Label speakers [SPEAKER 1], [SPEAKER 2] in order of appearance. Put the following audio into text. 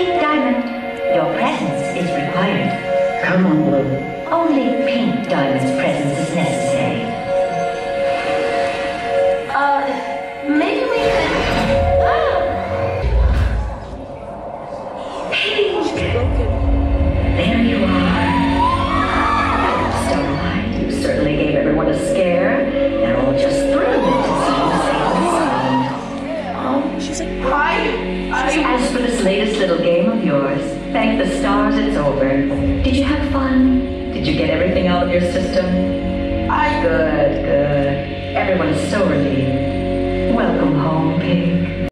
[SPEAKER 1] Pink Diamond, your presence is required.
[SPEAKER 2] Come on, Blue.
[SPEAKER 1] Only Pink Diamond's presence is necessary.
[SPEAKER 3] Maybe we could...
[SPEAKER 1] Pink! There you are. Starlight, you certainly gave everyone a scare. They're all just thrilled to see you safe and sound.
[SPEAKER 3] She's like, hi.
[SPEAKER 1] As for this latest little game of yours, thank the stars it's over. Did you have fun? Did you get everything out of your system? Good, good. Everyone is so relieved. Welcome home, Pink.